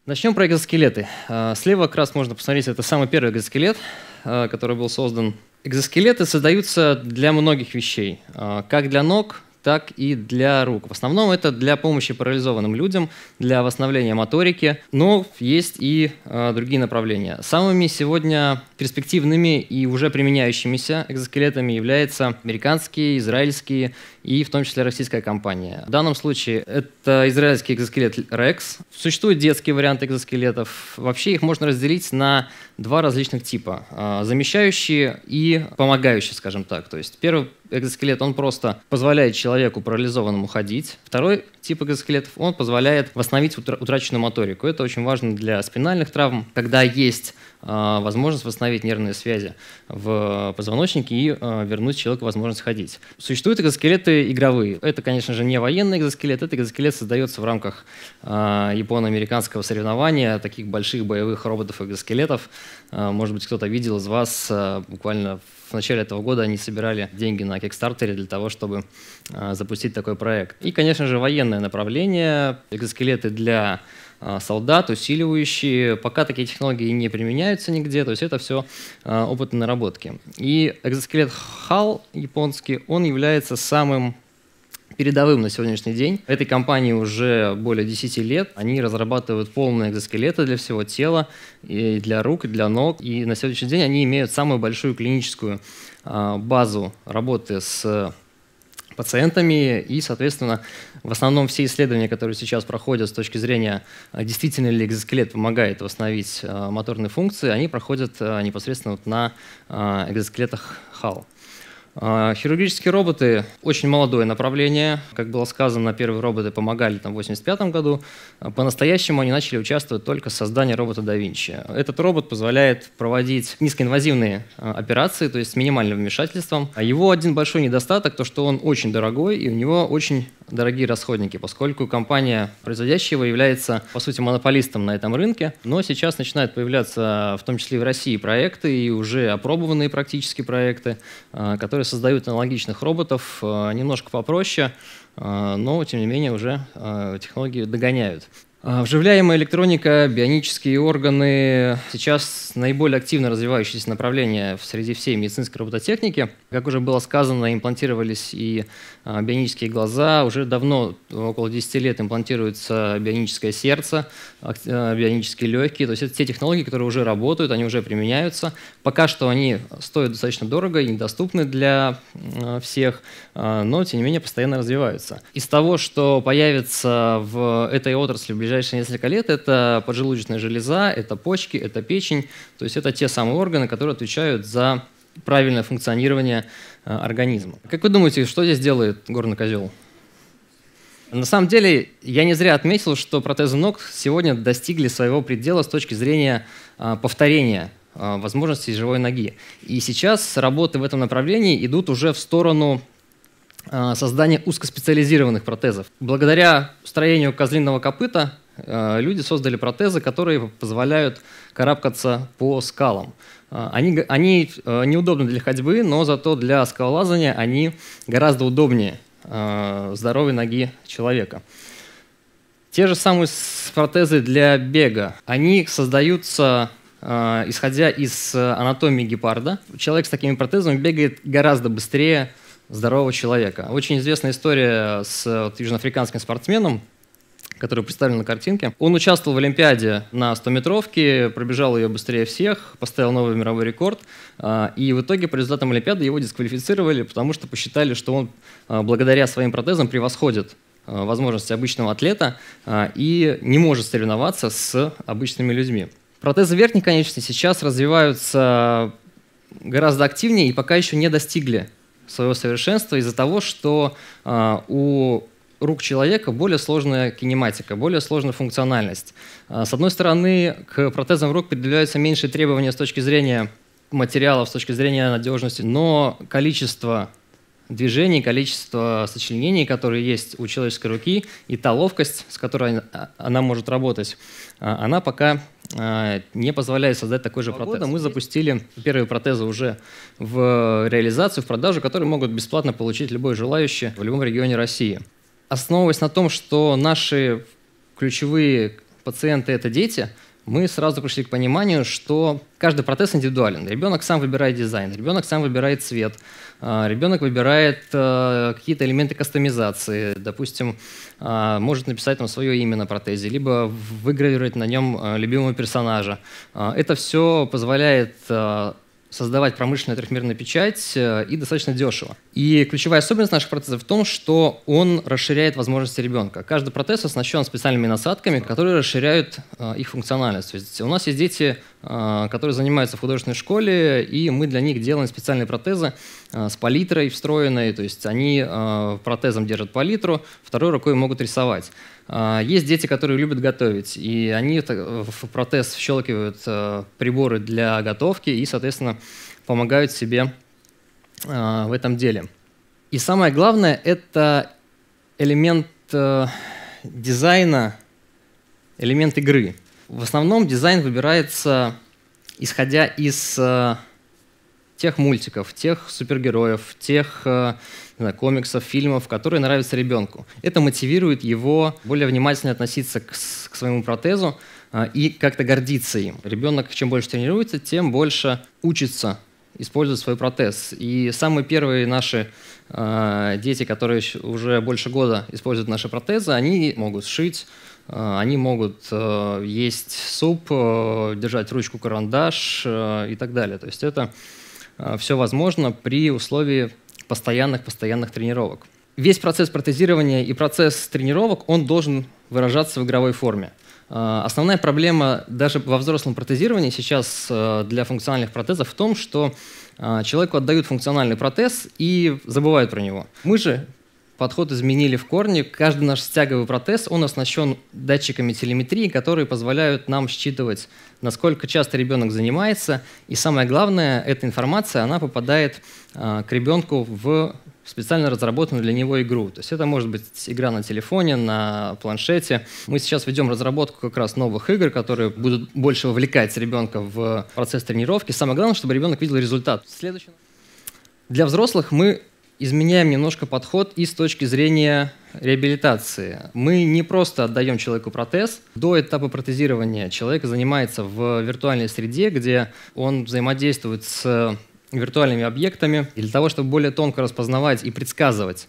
Начнем про экзоскелеты. Слева как раз можно посмотреть, это самый первый экзоскелет, который был создан. Экзоскелеты создаются для многих вещей, как для ног, так и для рук. В основном это для помощи парализованным людям, для восстановления моторики, но есть и другие направления. Самыми сегодня перспективными и уже применяющимися экзоскелетами являются американские, израильские и в том числе российская компания. В данном случае это израильский экзоскелет Rex. Существуют детские варианты экзоскелетов. Вообще их можно разделить на два различных типа. Замещающие и помогающие, скажем так. То есть первый экзоскелет, он просто позволяет человеку парализованному ходить. Второй тип экзоскелетов, он позволяет восстановить утраченную моторику. Это очень важно для спинальных травм, когда есть возможность восстановить нервные связи в позвоночнике и вернуть человеку возможность ходить. Существуют экзоскелеты игровые. Это, конечно же, не военный экзоскелет. Этот экзоскелет создается в рамках японо-американского соревнования таких больших боевых роботов-экзоскелетов. Может быть, кто-то видел из вас буквально в начале этого года они собирали деньги на Kickstarter для того, чтобы запустить такой проект. И, конечно же, военное направление, экзоскелеты для солдат, усиливающие. Пока такие технологии не применяются нигде, то есть это все опытные наработки. И экзоскелет HAL японский, он является самым передовым на сегодняшний день. Этой компании уже более 10 лет. Они разрабатывают полные экзоскелеты для всего тела, и для рук, и для ног. И на сегодняшний день они имеют самую большую клиническую базу работы с пациентами, и, соответственно, в основном все исследования, которые сейчас проходят с точки зрения, действительно ли экзоскелет помогает восстановить моторные функции, они проходят непосредственно на экзоскелетах HAL. Хирургические роботы – очень молодое направление. Как было сказано, первые роботы помогали в 1985 году. По-настоящему они начали участвовать только в создании робота да Винчи. Этот робот позволяет проводить низкоинвазивные операции, то есть с минимальным вмешательством. Его один большой недостаток – то, что он очень дорогой и у него очень дорогие расходники, поскольку компания, производящая его, является, по сути, монополистом на этом рынке. Но сейчас начинают появляться, в том числе и в России, проекты, и уже опробованные практически проекты, которые создают аналогичных роботов, немножко попроще, но, тем не менее, уже технологии догоняют. Вживляемая электроника, бионические органы – сейчас наиболее активно развивающееся направление среди всей медицинской робототехники. Как уже было сказано, имплантировались и бионические глаза. Уже давно, около 10 лет, имплантируется бионическое сердце, бионические легкие. То есть это те технологии, которые уже работают, они уже применяются. Пока что они стоят достаточно дорого и недоступны для всех, но, тем не менее, постоянно развиваются. Из того, что появится в этой отрасли в ближайшие несколько лет, это поджелудочная железа, это почки, это печень. То есть это те самые органы, которые отвечают за правильное функционирование организма. Как вы думаете, что здесь делает горный козел? На самом деле, я не зря отметил, что протезы ног сегодня достигли своего предела с точки зрения повторения возможностей живой ноги. И сейчас работы в этом направлении идут уже в сторону создания узкоспециализированных протезов. Благодаря строению козлиного копыта люди создали протезы, которые позволяют карабкаться по скалам. Они неудобны для ходьбы, но зато для скалолазания они гораздо удобнее здоровой ноги человека. Те же самые протезы для бега. Они создаются исходя из анатомии гепарда. Человек с такими протезами бегает гораздо быстрее здорового человека. Очень известная история с южноафриканским спортсменом, который представлен на картинке. Он участвовал в Олимпиаде на 100-метровке, пробежал ее быстрее всех, поставил новый мировой рекорд. И в итоге по результатам Олимпиады его дисквалифицировали, потому что посчитали, что он благодаря своим протезам превосходит возможности обычного атлета и не может соревноваться с обычными людьми. Протезы верхней конечности сейчас развиваются гораздо активнее и пока еще не достигли своего совершенства из-за того, что у рук человека более сложная кинематика, более сложная функциональность. С одной стороны, к протезам рук предъявляются меньшие требования с точки зрения материалов, с точки зрения надежности, но количество движений, количество сочленений, которые есть у человеческой руки, и та ловкость, с которой она может работать, она пока не позволяет создать такой же протез. Мы запустили первые протезы уже в реализацию, в продажу, которые могут бесплатно получить любой желающий в любом регионе России. Основываясь на том, что наши ключевые пациенты — это дети, мы сразу пришли к пониманию, что каждый протез индивидуален. Ребенок сам выбирает дизайн, ребенок сам выбирает цвет, ребенок выбирает какие-то элементы кастомизации. Допустим, может написать там свое имя на протезе, либо выгравировать на нем любимого персонажа. Это все позволяет создавать промышленную трехмерную печать и достаточно дешево. И ключевая особенность наших протезов в том, что он расширяет возможности ребенка. Каждый протез оснащен специальными насадками, которые расширяют их функциональность. То есть у нас есть дети, которые занимаются в художественной школе, и мы для них делаем специальные протезы с палитрой встроенной. То есть они протезом держат палитру, второй рукой могут рисовать. Есть дети, которые любят готовить, и они в протез вщелкивают приборы для готовки и, соответственно, помогают себе в этом деле. И самое главное – это элемент дизайна, элемент игры. В основном дизайн выбирается исходя из тех мультиков, тех супергероев, тех комиксов, фильмов, которые нравятся ребенку. Это мотивирует его более внимательно относиться к своему протезу и как-то гордиться им. Ребенок, чем больше тренируется, тем больше учится использовать свой протез. И самые первые наши дети, которые уже больше года используют наши протезы, они могут шить, они могут есть суп, держать ручку-карандаш и так далее. То есть это все возможно при условии постоянных тренировок. Весь процесс протезирования и процесс тренировок, он должен выражаться в игровой форме. Основная проблема даже во взрослом протезировании сейчас для функциональных протезов в том, что человеку отдают функциональный протез и забывают про него. Мы же подход изменили в корне. Каждый наш стяговый протез, он оснащен датчиками телеметрии, которые позволяют нам считывать, насколько часто ребенок занимается. И самое главное, эта информация, она попадает к ребенку в специально разработанную для него игру. То есть это может быть игра на телефоне, на планшете. Мы сейчас ведем разработку как раз новых игр, которые будут больше вовлекать ребенка в процесс тренировки. Самое главное, чтобы ребенок видел результат. Следующее. Для взрослых мы изменяем немножко подход и с точки зрения реабилитации. Мы не просто отдаем человеку протез. До этапа протезирования человек занимается в виртуальной среде, где он взаимодействует с виртуальными объектами. И для того, чтобы более тонко распознавать и предсказывать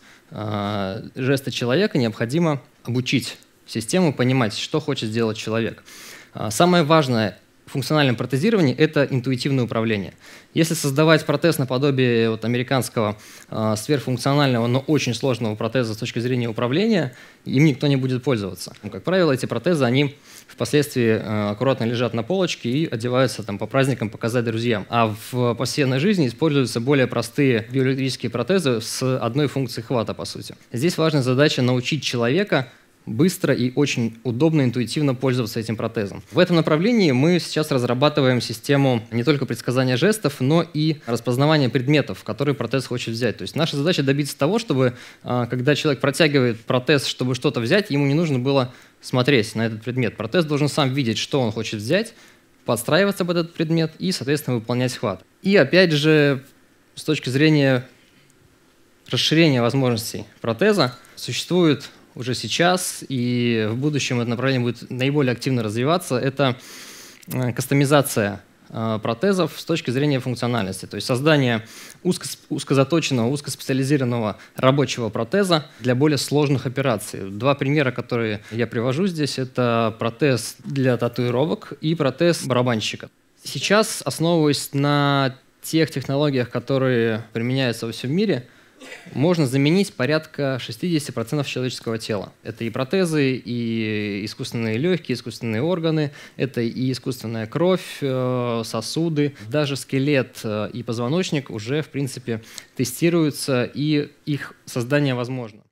жесты человека, необходимо обучить систему понимать, что хочет сделать человек. Самое важное в функциональном протезировании – это интуитивное управление. Если создавать протез наподобие американского сверхфункционального, но очень сложного протеза с точки зрения управления, им никто не будет пользоваться. Как правило, эти протезы, они впоследствии аккуратно лежат на полочке и одеваются по праздникам показать друзьям. А в повседневной жизни используются более простые биоэлектрические протезы с одной функцией хвата, по сути. Здесь важная задача научить человека быстро и очень удобно, интуитивно пользоваться этим протезом. В этом направлении мы сейчас разрабатываем систему не только предсказания жестов, но и распознавания предметов, которые протез хочет взять. То есть наша задача добиться того, чтобы, когда человек протягивает протез, чтобы что-то взять, ему не нужно было смотреть на этот предмет. Протез должен сам видеть, что он хочет взять, подстраиваться под этот предмет и, соответственно, выполнять хват. И опять же, с точки зрения расширения возможностей протеза, существует уже сейчас, и в будущем это направление будет наиболее активно развиваться, это кастомизация протезов с точки зрения функциональности. То есть создание узкозаточенного, узкоспециализированного рабочего протеза для более сложных операций. Два примера, которые я привожу здесь, это протез для татуировок и протез барабанщика. Сейчас, основываясь на тех технологиях, которые применяются во всем мире, можно заменить порядка 60% человеческого тела. Это и протезы, и искусственные легкие, искусственные органы, это и искусственная кровь, сосуды. Даже скелет и позвоночник уже, в принципе, тестируются, и их создание возможно.